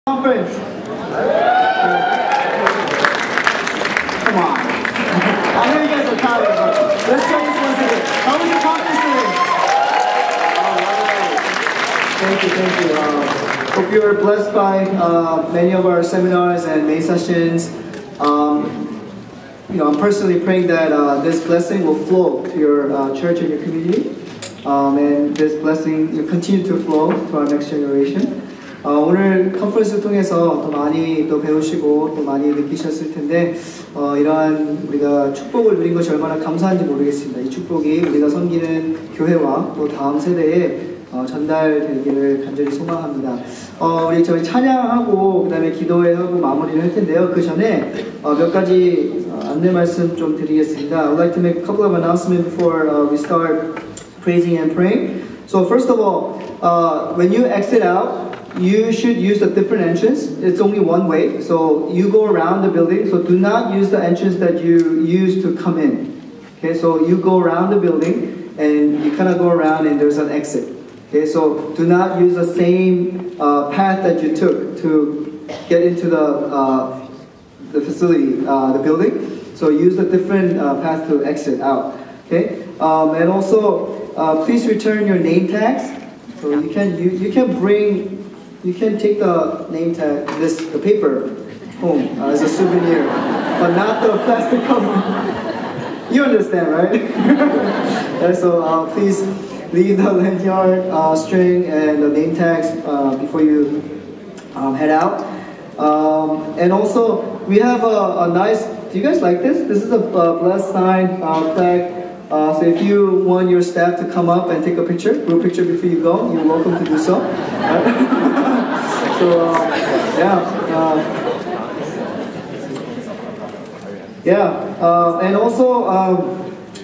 Conference. Come on. I know you guys are tired, but let's try this once again. How was your conference today? Thank you. Hope you were blessed by many of our seminars and May sessions. I'm personally praying that this blessing will flow to your church and your community, and this blessing will continue to flow to our next generation. 오늘 컨퍼런스를 통해서 또 많이 또 배우시고 또 많이 느끼셨을 텐데 이러한 우리가 축복을 누린 것이 얼마나 감사한지 모르겠습니다. 이 축복이 우리가 섬기는 교회와 또 다음 세대에 전달되기를 간절히 소망합니다. 우리 저희 찬양하고 그 다음에 기도회하고 마무리를 할 텐데요. 그 전에 몇 가지 안내 말씀 좀 드리겠습니다. I would like to make a couple of announcements before we start praising and praying. So first of all, when you exit out, you should use a different entrance. It's only one way, so you go around the building. So do not use the entrance that you used to come in. Okay, so you go around the building and you kind of go around and there's an exit. Okay, so do not use the same path that you took to get into the facility, the building. So use a different path to exit out. Okay, and also please return your name tags. So you can take the name tag, the paper, home as a souvenir, but not the plastic cover. You understand, right? And so please leave the lanyard, string, and the name tags before you head out. And also, we have a nice. Do you guys like this? This is a blessed sign flag. So if you want your staff to come up and take a group picture before you go, you're welcome to do so. So and also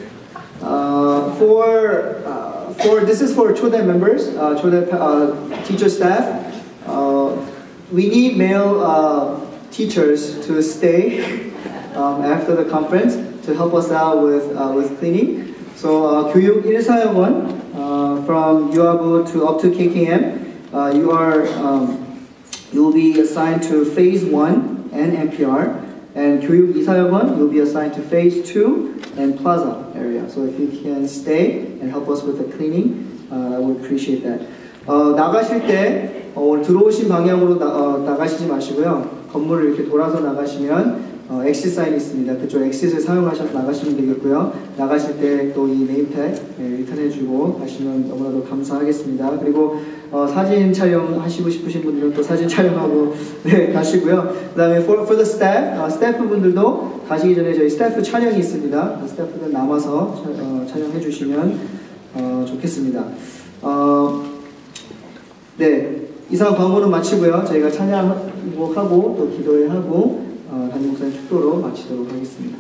for this is for 초대 members, 초대 teacher staff. We need male teachers to stay after the conference to help us out with cleaning. So 교육 1사역원 from 유아부 to up to KKM, you will be assigned to phase 1 and NPR, and 교육 2사역원 will be assigned to phase 2 and plaza area. So if you can stay and help us with the cleaning, I would appreciate that. 나가실 때 들어오신 방향으로 나가시지 마시고요. 건물을 이렇게 돌아서 나가시면 엑시 사인이 있습니다. 그쪽 엑시트를 사용하셔서 나가시면 되겠고요. 나가실 때 또 이 네임택 리턴해주고 가시면 너무나도 감사하겠습니다. 그리고 사진 촬영하시고 싶으신 분들은 또 사진 촬영하고 가시고요. 그 다음에 for the staff, 스태프분들도 가시기 전에 저희 스태프 촬영이 있습니다. 스태프들 남아서 촬영해 주시면 좋겠습니다. 이상 광고는 마치고요. 저희가 찬양하고 또 기도회하고 담임 목사님 축도로 마치도록 하겠습니다.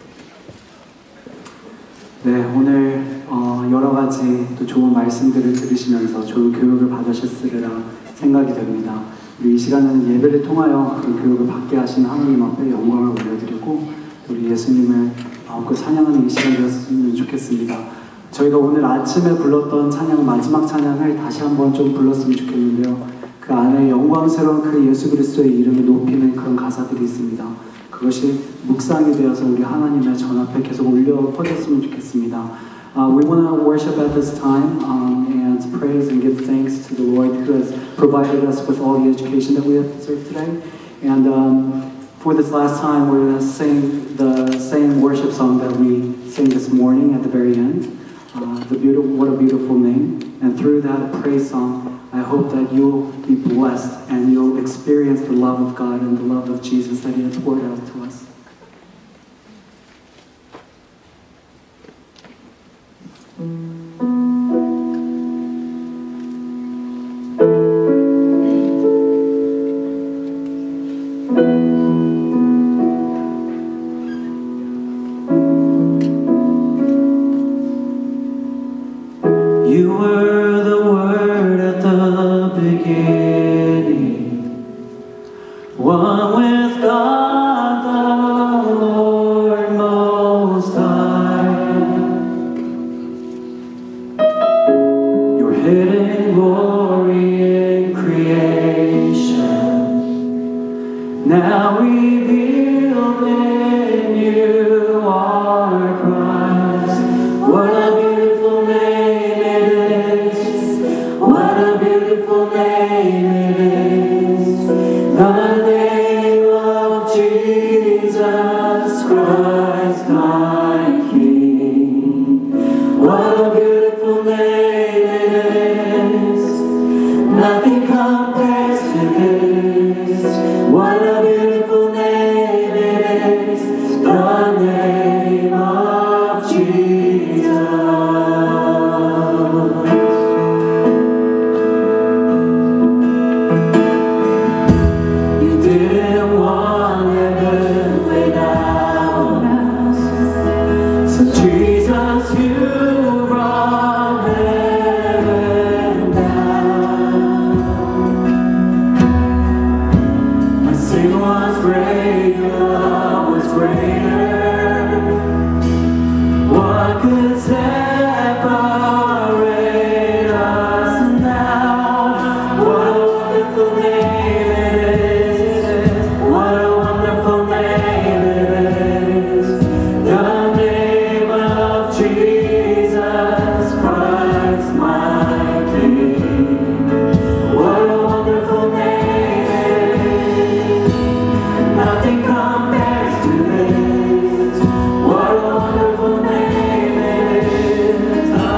네, 오늘 여러 가지 또 좋은 말씀들을 들으시면서 좋은 교육을 받으셨으리라 생각이 됩니다. 우리 이 시간은 예배를 통하여 그 교육을 받게 하신 하나님 앞에 영광을 올려드리고 우리 예수님을 마음껏 찬양하는 이 시간 되었으면 좋겠습니다. 저희가 오늘 아침에 불렀던 찬양, 마지막 찬양을 다시 한번 좀 불렀으면 좋겠는데요. 그 안에 영광스러운 그 예수 그리스도의 이름을 높이는 그런 가사들이 있습니다. 그것이 묵상이 되어서 우리 하나님의 전 앞에 계속 올려 퍼졌으면 좋겠습니다. We want to worship at this time and praise and give thanks to the Lord who has provided us with all the education that we have served today. And for this last time, we're going to sing the same worship song that we sang this morning at the very end. What a beautiful name. And through that praise song, I hope that you'll be blessed and you'll experience the love of God and the love of Jesus that He has poured out to us. You were the Word at the beginning, one with God the Lord Most High. Your hidden glory in creation Now revealed in you are Christ. What a beautiful name it is. What a beautiful name it is. The name of Jesus Christ, my King. What a beautiful name it is. Nothing compares to this. What a beautiful name it is. The name of Jesus. You didn't want heaven without us. So Jesus, you brought heaven down. My sin was great, your love was greater. What could separate us now? What a wonderful name it is. What a wonderful name it is. The name of Jesus Christ, my King. What a wonderful name it is. Nothing compares to this. What a wonderful name it is. The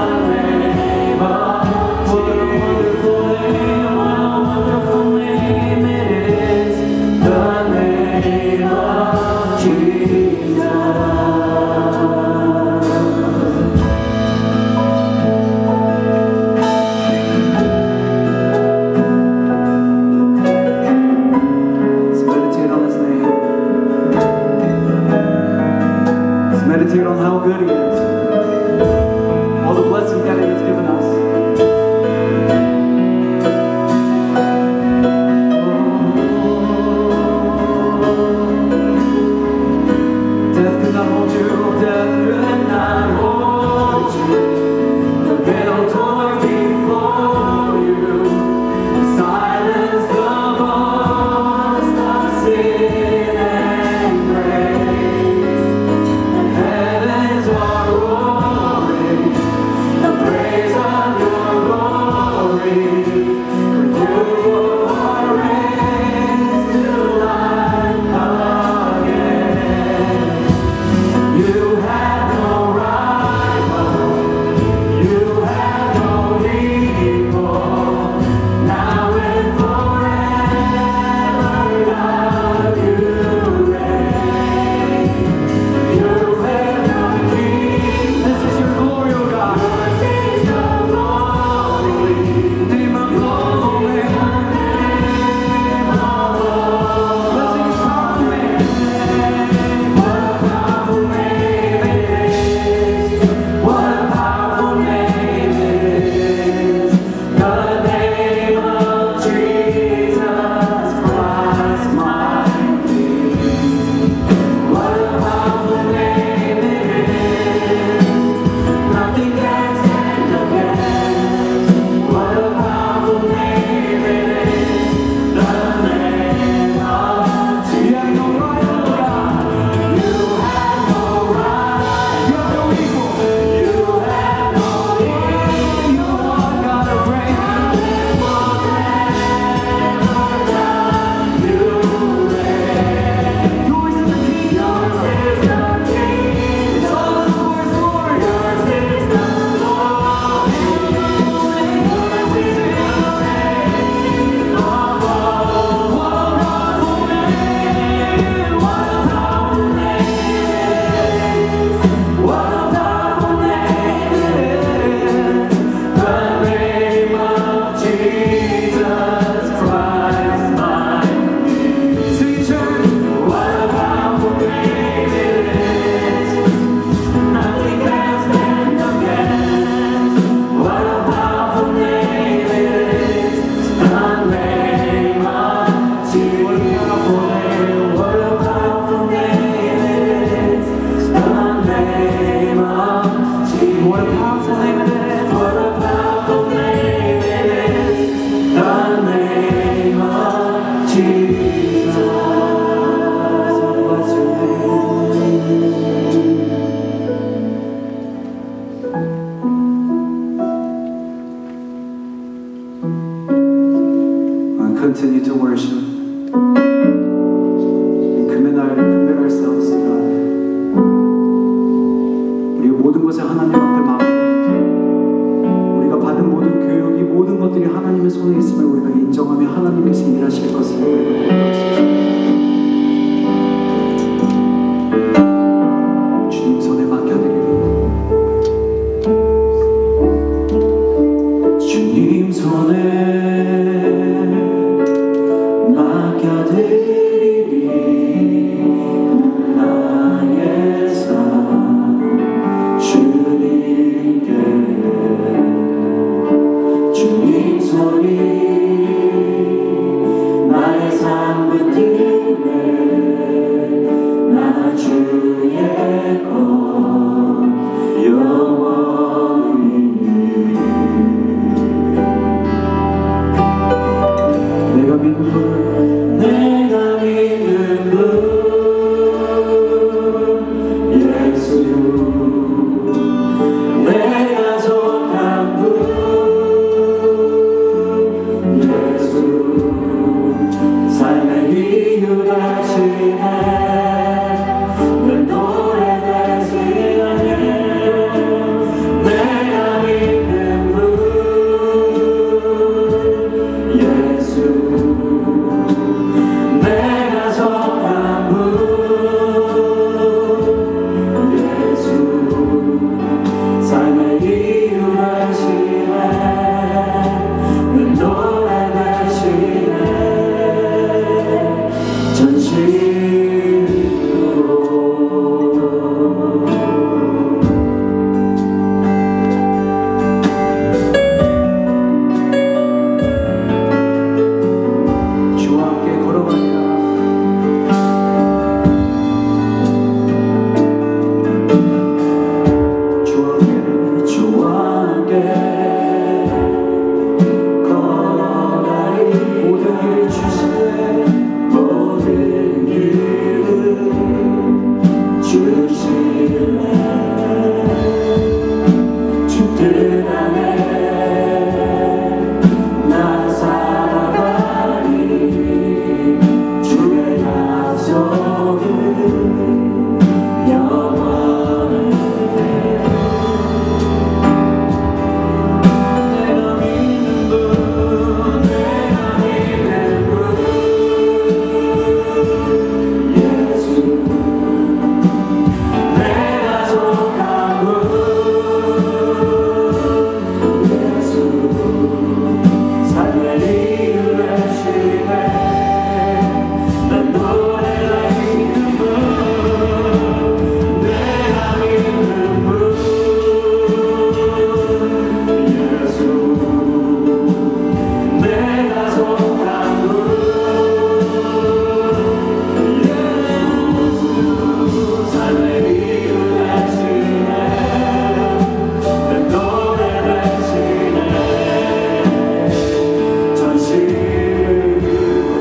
올려드리리 나의 삶 주님께 주님 소리 나의 삶 붙들네 나 주의 것 영원히 내가 믿는 분 예수 내가 속한 분 예수 삶의 이유 되시네 늘 노래 되시네 내가 믿는 분 예수 내가 속한 분 예수 삶의 이유 되시네 늘 노래 되시네 전심으로 주와 함께 걸어가리라 주와 함께 걸어가리 모든 길 주시네 모든 길을 주시네 주 뜻 안에 나 살아가리 주의 약속은 영원해 내가 믿는 분 예수 내가 속한 분 예수 삶의 이유 되시네 난 노래 되시는 분 내가 믿는 분 예수 내가 속한 분 예수 삶의 이유 되시네 내 노래 되시네 전심으로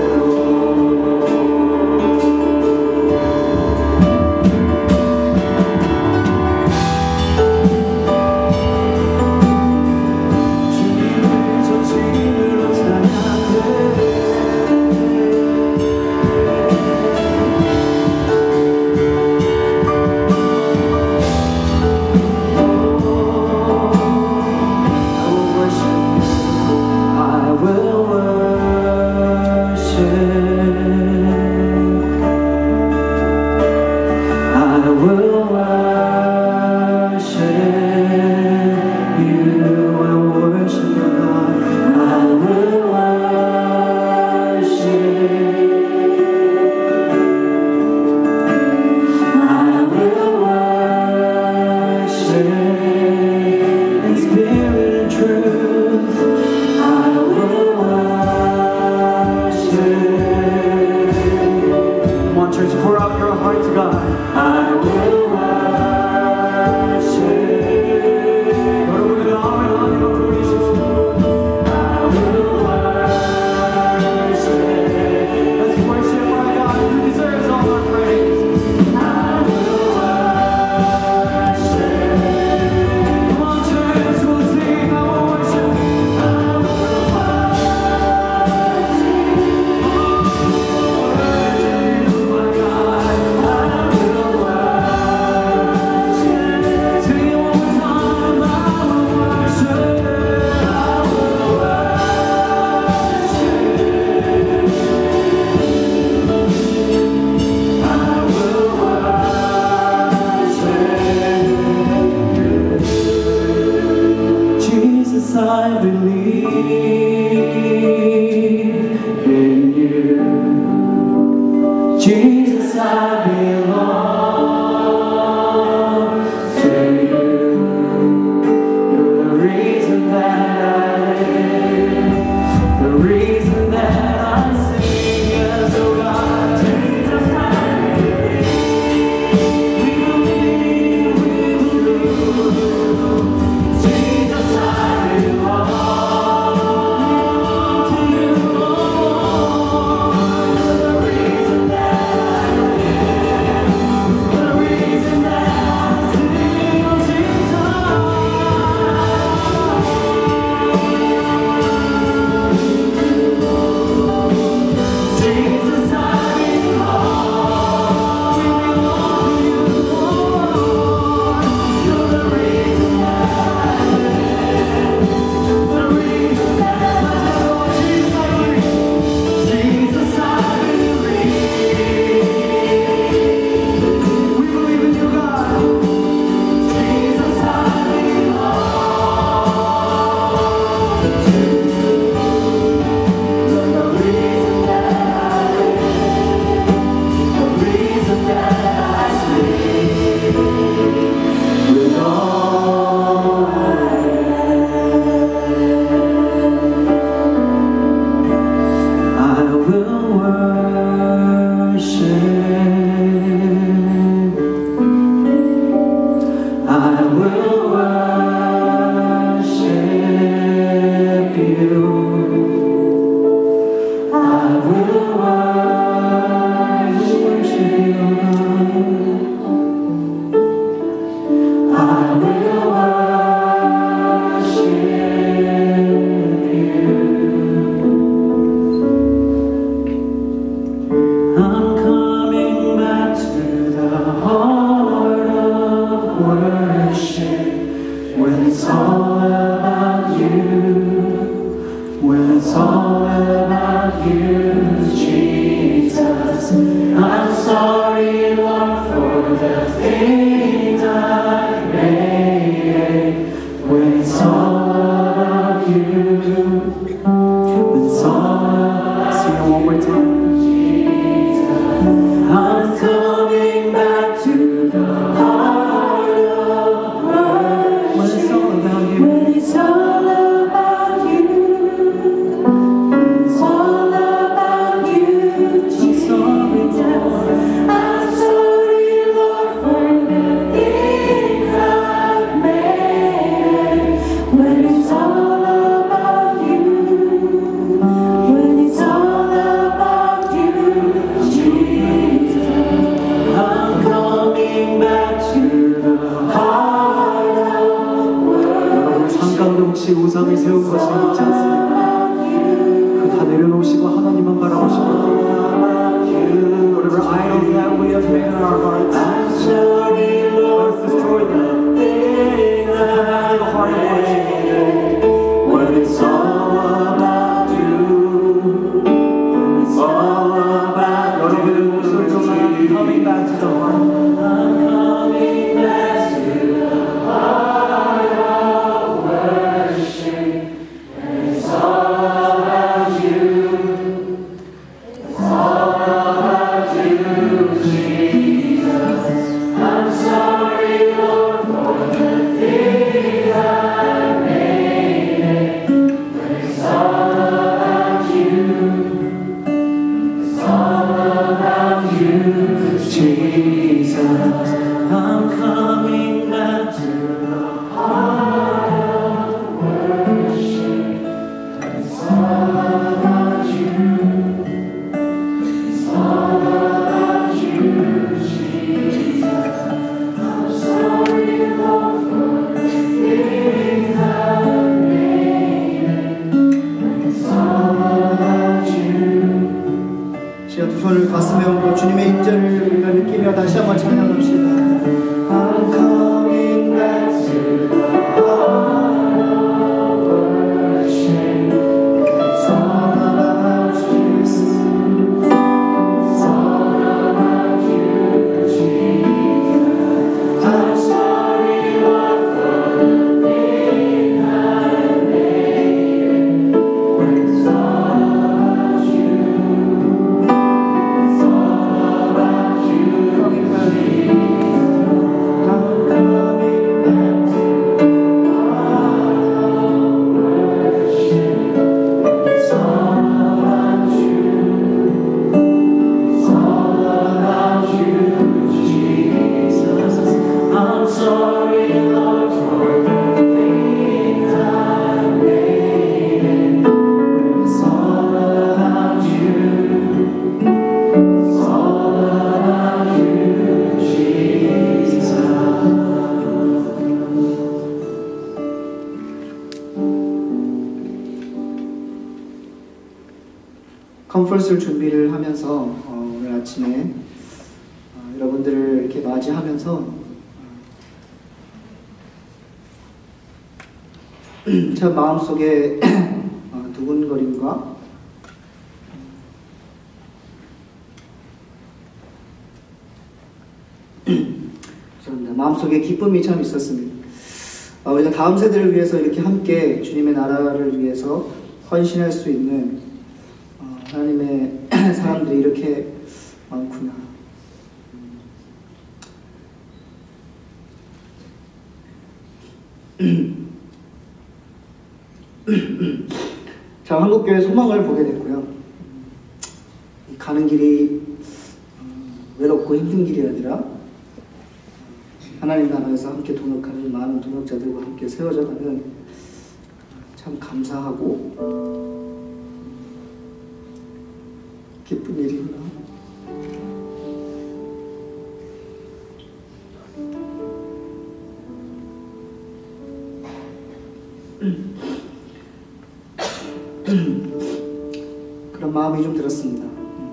주님을 전심으로 찬양해 I will worship I will worship you I will worship you God I will worship in spirit and truth I will worship come on church pour out your heart to God I will worship 여러분의 마음을 하나님 앞에 올리십시오 I will worship let's worship our God who deserves all our praise I will worship come on church we'll sing I will worship I will worship my God I will worship sing it one more time I will worship Jesus, I believe in you. Jesus, I belong to you. You're the reason that I live, the reason that I sing. Yes, oh God, Jesus, I believe, we believe. Jesus, I belong to you, Lord. You're the reason that I live, the reason that I sing. Oh, Jesus, I belong. We belong to you, Lord. You're the reason that I live, the reason that I live. Jesus, I believe. We believe in you, God. Jesus, I belong to you. You're the reason that I live, the reason that I sleep. With all I am, I will worship. I will worship you. I will worship you, God. I will worship you. I'm coming back to the heart of worship, when it's all about you, when it's all about you, Jesus. I'm sorry, Lord, for the things I made. When it's all about you, when it's all about, sing it one more time. I'm coming back to the heart of worship, when it's all about you, when it's all about you, it's all about you, Jesus. I'm sorry, Lord, for the things I've made. When it's all about you, when it's all about you, Jesus. I'm coming back to the heart of worship. 삶 가운데 혹시 우상을 세운 것이 있지 않습니까? 그 다 내려놓으시고 하나님만 바라보시고, whatever idols that we have made in our hearts, I'm sorry, Lord, let's destroy them. Come back to the heart of worship. When it's all about you, it's all about 여러분의 목소리로 I'm coming back to the heart. I'm coming back to the heart of worship. It's all about you. It's all about you, Jesus. I'm sorry, Lord, for the things I made. When it's all about you, it's all about you, Jesus. I'm coming back to the heart of worship. It's all about you. It's all about you, Jesus. I'm sorry, Lord, for the things I've made. It's all about you. 시간 두 손을 가슴에 얹고 주님의 임재를 우리가 느끼며 다시 한번 찬양합시다. I'm coming back to the heart of worship. It's all about Jesus. It's all about you, Jesus. I'm sorry, Lord, for the things I made. When it's all about you, it's all 컨퍼런스를 준비를 하면서 오늘 아침에 여러분들을 이렇게 맞이하면서 제 마음속에 두근거림과 마음속에 기쁨이 참 있었습니다. 우리가 다음 세대를 위해서 이렇게 함께 주님의 나라를 위해서 헌신할 수 있는 하나님의 사람들이 이렇게 많구나. 자, 한국교회 소망을 보게 됐고요. 가는 길이 외롭고 힘든 길이 아니라 하나님 나라에서 함께 동역하는 많은 동역자들과 함께 세워져가는 참 감사하고 기쁜 일이구나. 그런 마음이 좀 들었습니다.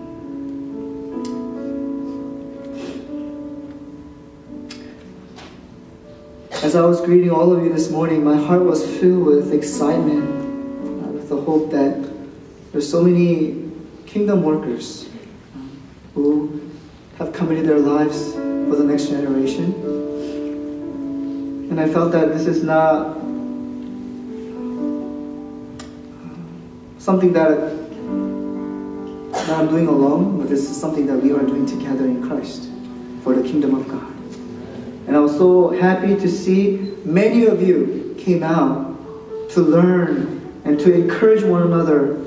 As I was greeting all of you this morning, my heart was filled with excitement, with the hope that there's so many kingdom workers who have committed their lives for the next generation. And I felt that this is not something that I'm doing alone, but this is something that we are doing together in Christ for the kingdom of God. And I was so happy to see many of you came out to learn and to encourage one another,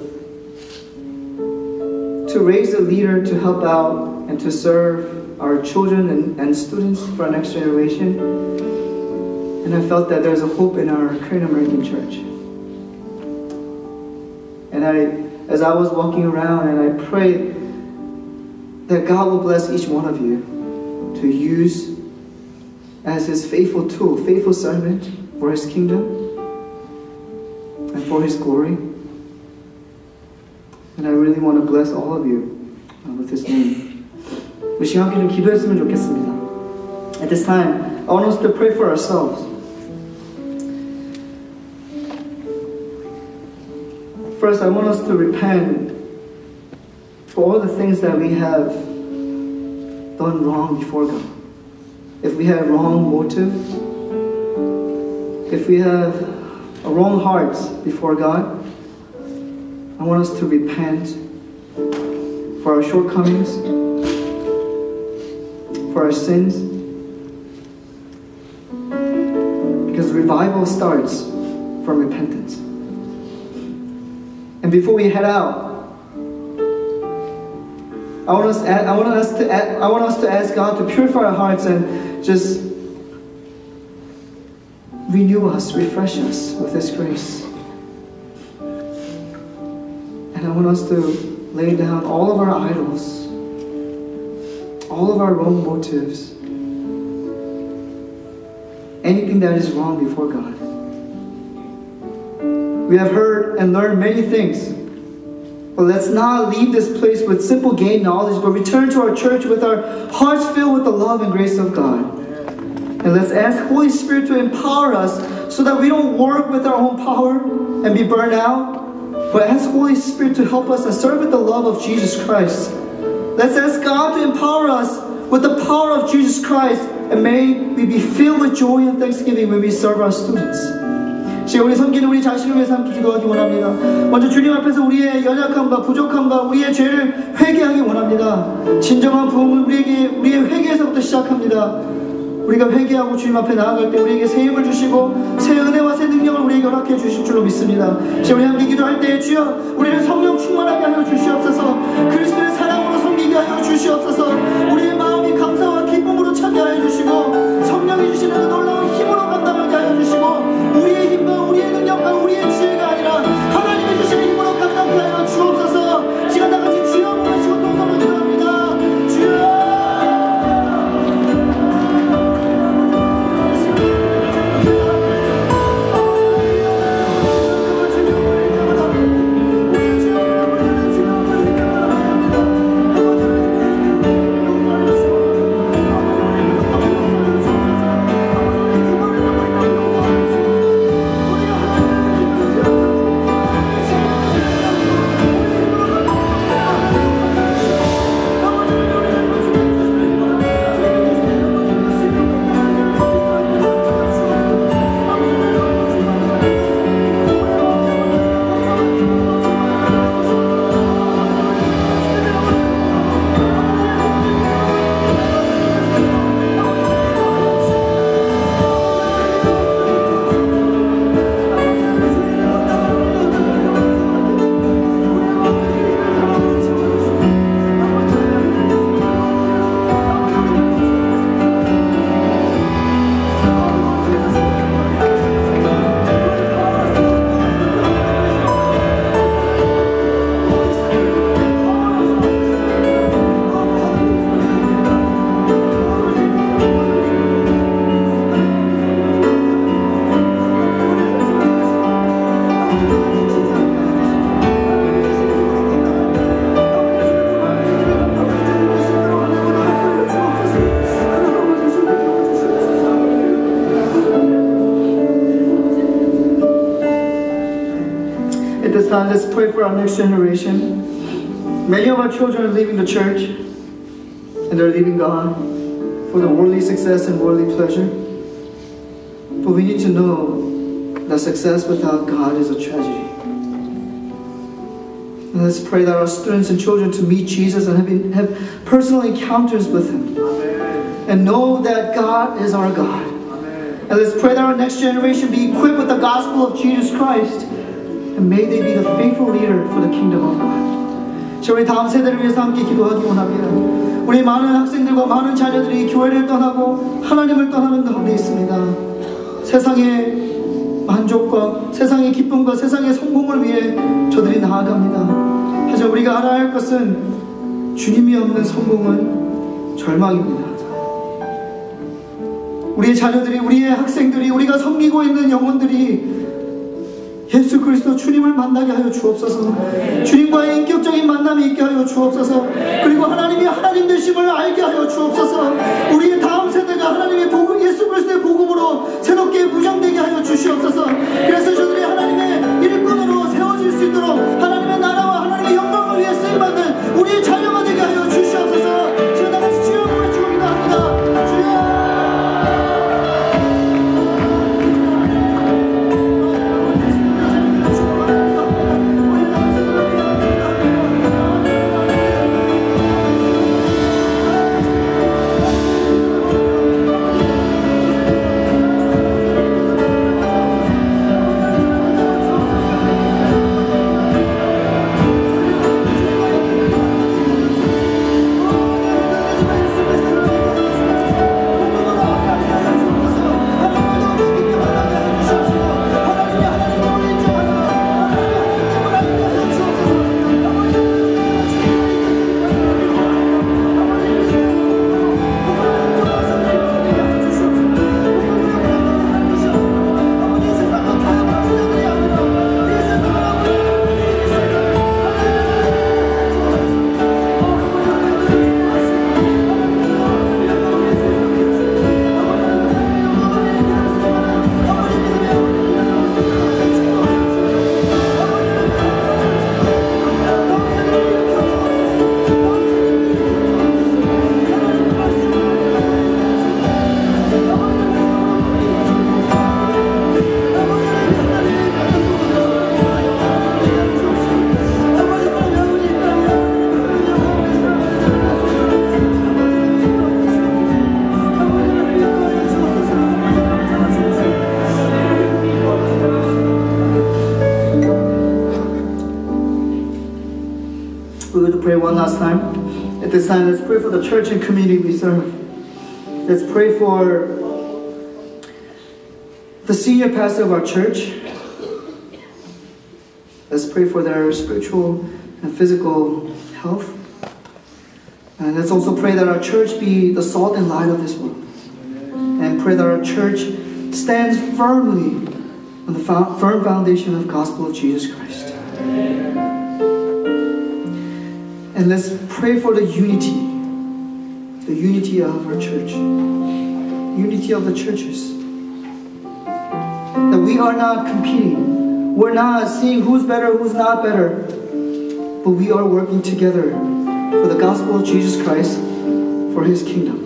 to raise a leader to help out and to serve our children and students for our next generation. And I felt that there's a hope in our Korean American church. And as I was walking around, and I prayed that God will bless each one of you to use as His faithful tool, faithful servant for His kingdom and for His glory. And I really want to bless all of you with His name. 우리 시간 함께 좀 기도했으면 좋겠습니다. At this time, I want us to pray for ourselves. First, I want us to repent for all the things that we have done wrong before God. If we have wrong motive, if we have a wrong heart before God, I want us to repent for our shortcomings, for our sins, because revival starts from repentance. And before we head out, I want us to ask God to purify our hearts and just renew us, refresh us with His grace. And I want us to lay down all of our idols, all of our wrong motives, anything that is wrong before God. We have heard and learned many things. But let's not leave this place with simple gain knowledge, but return to our church with our hearts filled with the love and grace of God. And let's ask Holy Spirit to empower us so that we don't work with our own power and be burned out, but ask Holy Spirit to help us and serve with the love of Jesus Christ. Let's ask God to empower us with the power of Jesus Christ, and may we be filled with joy and thanksgiving when we serve our students. 지금 우리 섬기는 우리 자신을 위해서 함께 기도하기 원합니다. 먼저 주님 앞에서 우리의 연약함과 부족함과 우리의 죄를 회개하기 원합니다. 진정한 부흥은 우리의 회개에서부터 시작합니다. 우리가 회개하고 주님 앞에 나아갈 때 우리에게 새 힘을 주시고 새 은혜와 새 능력을 우리에게 허락해 주실 줄로 믿습니다. 지금 우리 함께 기도할 때 주여 우리를 성령 충만하게 하여 주시옵소서. 그리스도의 사랑으로 섬기게 하여 주시옵소서. 우리의 마음이 감사와 기쁨으로 차게 하여 주시고 성령이 주시는 그 놀라운 힘으로 감당하게 하여 주시고 우리의 힘과 우리의 능력과 우리의 지혜가 아니라 하나님이 주시는 힘으로 감당하게 하여 주옵소서. 시간 다 같이 주여 부르시고 동성으로 기도합니다. 주여 time, let's pray for our next generation. Many of our children are leaving the church and they're leaving God for the worldly success and worldly pleasure. But we need to know that success without God is a tragedy. And let's pray that our students and children to meet Jesus and have personal encounters with Him. Amen. And know that God is our God. Amen. And let's pray that our next generation be equipped with the gospel of Jesus Christ. And may they be the faithful leader for the kingdom of God. 자, 우리 다음 세대를 위해서 함께 기도하기 원합니다. 우리 많은 학생들과 많은 자녀들이 교회를 떠나고 하나님을 떠나는 가운데 있습니다. 세상의 만족과 세상의 기쁨과 세상의 성공을 위해 저들이 나아갑니다. 하지만 우리가 알아야 할 것은 주님이 없는 성공은 절망입니다. 우리의 자녀들이, 우리의 학생들이, 우리가 섬기고 있는 영혼들이 예수 그리스도 주님을 만나게 하여 주옵소서. 주님과의 인격적인 만남이 있게 하여 주옵소서. 그리고 하나님이 하나님 되심을 알게 하여 주옵소서. 우리의 다음 세대가 하나님의 복음, 예수 그리스도의 복음으로 새롭게 무장되게 하여 주시옵소서. 그래서 저들이 하나님의 일꾼으로 세워질 수 있도록 하나님의 나라와 하나님의 영광을 위해 쓰임받는 우리의 자녀가 되게 하여 주시옵소서. 제가 다같이 주여 외치고 기도합니다. 주여. Pray one last time. At this time, let's pray for the church and community we serve. Let's pray for the senior pastor of our church. Let's pray for their spiritual and physical health. And let's also pray that our church be the salt and light of this world. And pray that our church stands firmly on the firm foundation of the gospel of Jesus Christ. And let's pray for the unity of our church, unity of the churches. That we are not competing. We're not seeing who's better, who's not better. But we are working together for the gospel of Jesus Christ, for His kingdom.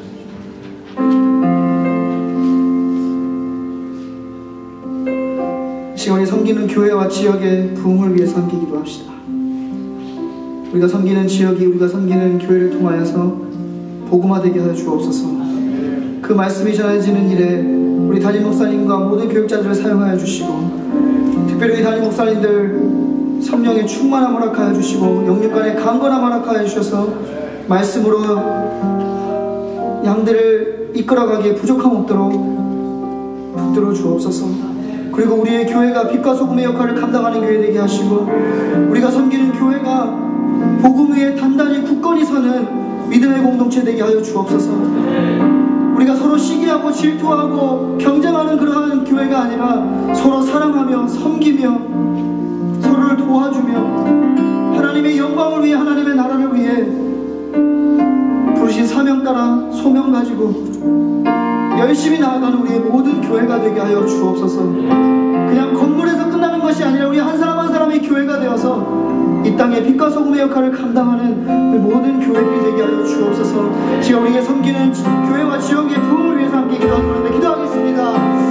시간에 섬기는 교회와 지역의 부흥을 위해서 함께 기도합시다. 우리가 섬기는 지역이, 우리가 섬기는 교회를 통하여서 복음화되게 하여 주옵소서. 그 말씀이 전해지는 일에 우리 담임 목사님과 모든 교육자들을 사용하여 주시고, 특별히 우리 담임 목사님들 성령의 충만함을 허락하여 주시고, 영육간의 강건함을 허락하여 주셔서 말씀으로 양들을 이끌어가기에 부족함 없도록 붙들어 주옵소서. 그리고 우리의 교회가 빛과 소금의 역할을 감당하는 교회 되게 하시고, 우리가 섬기는 교회가 복음 위에 단단히 굳건히 서는 믿음의 공동체 되게 하여 주옵소서. 우리가 서로 시기하고 질투하고 경쟁하는 그러한 교회가 아니라 서로 사랑하며 섬기며 서로를 도와주며 하나님의 영광을 위해, 하나님의 나라를 위해 부르신 사명 따라 소명 가지고 열심히 나아가는 우리의 모든 교회가 되게 하여 주옵소서. 그냥 건물에서 끝나는 것이 아니라 우리 한 사람 한 사람의 교회가 되어서 이 땅에 빛과 소금의 역할을 감당하는 모든 교회들이 되게 하여 주옵소서. 지금 우리에게 섬기는 교회와 지역의 부흥을 위해서 함께 기도하는데 기도하겠습니다.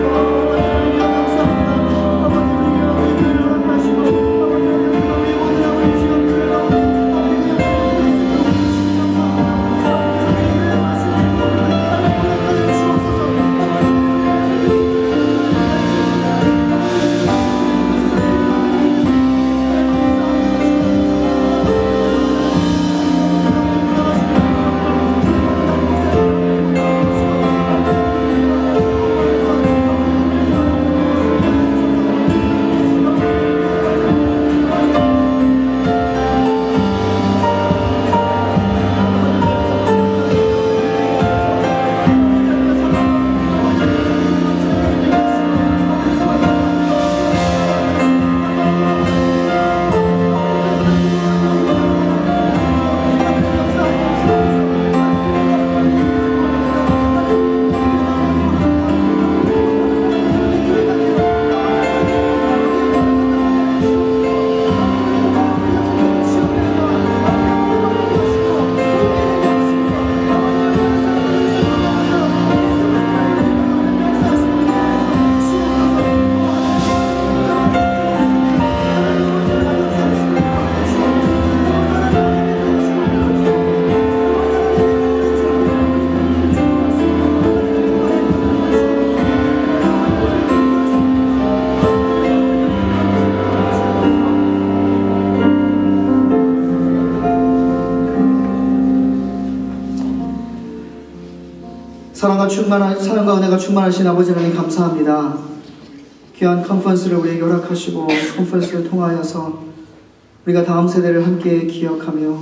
사랑과 은혜가 충만하신 아버지 하나님 감사합니다. 귀한 컨퍼런스를 우리에게 허락하시고 컨퍼런스를 통하여서 우리가 다음 세대를 함께 기억하며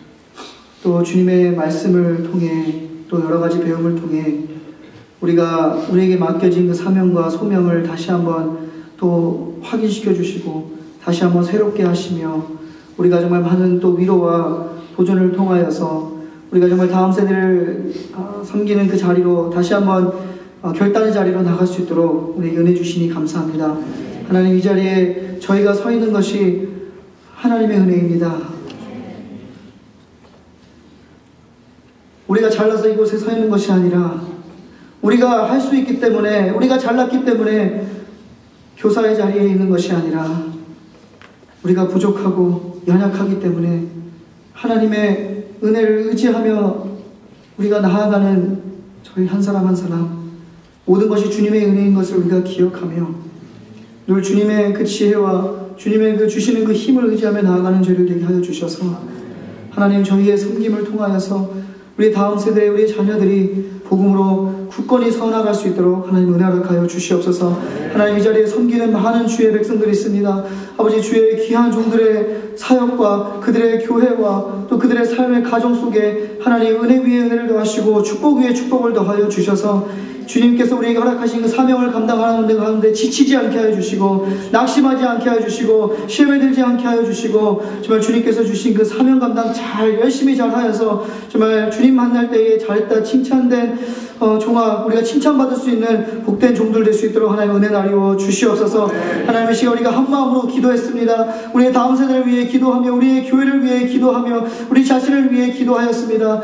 또 주님의 말씀을 통해 또 여러 가지 배움을 통해 우리에게 맡겨진 그 사명과 소명을 다시 한번 또 확인시켜 주시고 다시 한번 새롭게 하시며 우리가 정말 많은 또 위로와 도전을 통하여서 우리가 정말 다음 세대를 섬기는 그 자리로 다시 한번 결단의 자리로 나갈 수 있도록 우리에게 은혜 주시니 감사합니다. 하나님, 이 자리에 저희가 서 있는 것이 하나님의 은혜입니다. 우리가 잘나서 이곳에 서 있는 것이 아니라 우리가 할 수 있기 때문에, 우리가 잘났기 때문에 교사의 자리에 있는 것이 아니라 우리가 부족하고 연약하기 때문에 하나님의 은혜를 의지하며 우리가 나아가는 저희 한 사람 한 사람, 모든 것이 주님의 은혜인 것을 우리가 기억하며 늘 주님의 그 지혜와 주님의 그 주시는 그 힘을 의지하며 나아가는 저희를 되게 하여 주셔서 하나님, 저희의 섬김을 통하여서 우리 다음 세대, 우리 자녀들이 복음으로 굳건히 서나갈 수 있도록 하나님 은혜 허락하여 주시옵소서. 하나님, 이 자리에 섬기는 많은 주의 백성들이 있습니다. 아버지, 주의 귀한 종들의 사역과 그들의 교회와 또 그들의 삶의 가정 속에 하나님 은혜 위에 은혜를 더하시고 축복 위에 축복을 더하여 주셔서 주님께서 우리에게 허락하신 그 사명을 감당하는 데 가운데 지치지 않게 하여 주시고 낙심하지 않게 하여 주시고 시험에 들지 않게 하여 주시고 정말 주님께서 주신 그 사명 감당 열심히 잘 하여서 정말 주님 만날 때에 잘했다 칭찬된 종아, 우리가 칭찬받을 수 있는 복된 종들 될 수 있도록 하나님 은혜 나리워 주시옵소서. 하나님의 시간 우리가 한 마음으로 기도했습니다. 우리의 다음 세대를 위해 기도하며 우리의 교회를 위해 기도하며 우리 자신을 위해 기도하였습니다.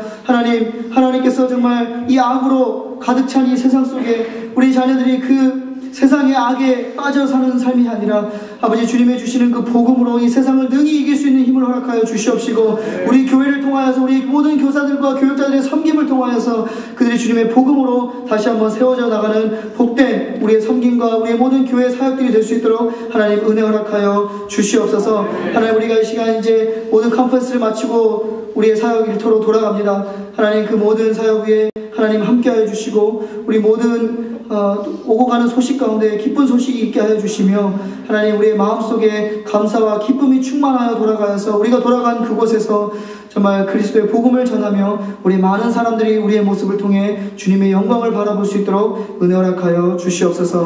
하나님께서 정말 이 악으로 가득 찬 이 세상 속에 우리 자녀들이 그 세상의 악에 빠져 사는 삶이 아니라 아버지 주님의 주시는 그 복음으로 이 세상을 능히 이길 수 있는 힘을 허락하여 주시옵시고 우리 교회를 통하여서 우리 모든 교사들과 교육자들의 섬김을 통하여서 그들이 주님의 복음으로 다시 한번 세워져 나가는 복된 우리의 섬김과 우리의 모든 교회 사역들이 될 수 있도록 하나님 은혜 허락하여 주시옵소서. 하나님, 우리가 이 시간 이제 모든 컨퍼런스를 마치고 우리의 사역 일터로 돌아갑니다. 하나님, 그 모든 사역 위에 하나님 함께하여 주시고 우리 모든 오고 가는 소식 가운데 기쁜 소식이 있게 하여 주시며 하나님, 우리의 마음속에 감사와 기쁨이 충만하여 돌아가서 우리가 돌아간 그곳에서 정말 그리스도의 복음을 전하며 우리 많은 사람들이 우리의 모습을 통해 주님의 영광을 바라볼 수 있도록 은혜 허락하여 주시옵소서.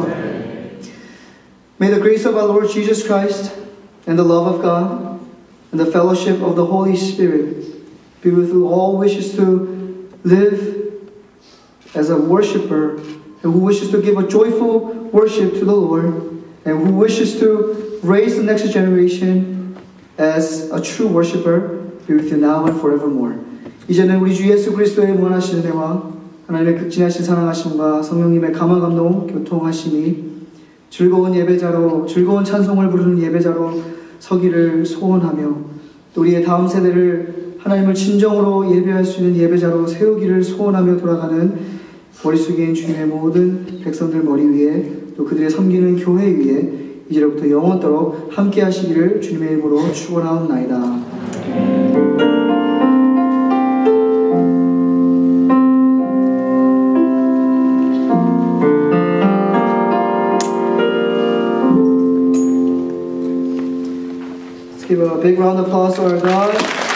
May the grace of our Lord Jesus Christ and the love of God and the fellowship of the Holy Spirit be with you all wishes to live as a worshiper and who wishes to give a joyful worship to the Lord and who wishes to raise the next generation as a true worshiper, be with you now and forevermore. 이제는 우리 주 예수 그리스도의 무한하신 은혜와 하나님의 극진하신 사랑하심과 성령님의 감화 감동 교통하심이 즐거운 예배자로 즐거운 찬송을 부르는 예배자로 서기를 소원하며 또 우리의 다음 세대를 하나님을 진정으로 예배할 수 있는 예배자로 세우기를 소원하며 돌아가는 머리 숙인 주님의 모든 백성들 머리 위에 또 그들의 섬기는 교회 위에 이제로부터 영원토록 함께 하시기를 주님의 이름으로 축원하옵나이다. Give a big round of applause to our God.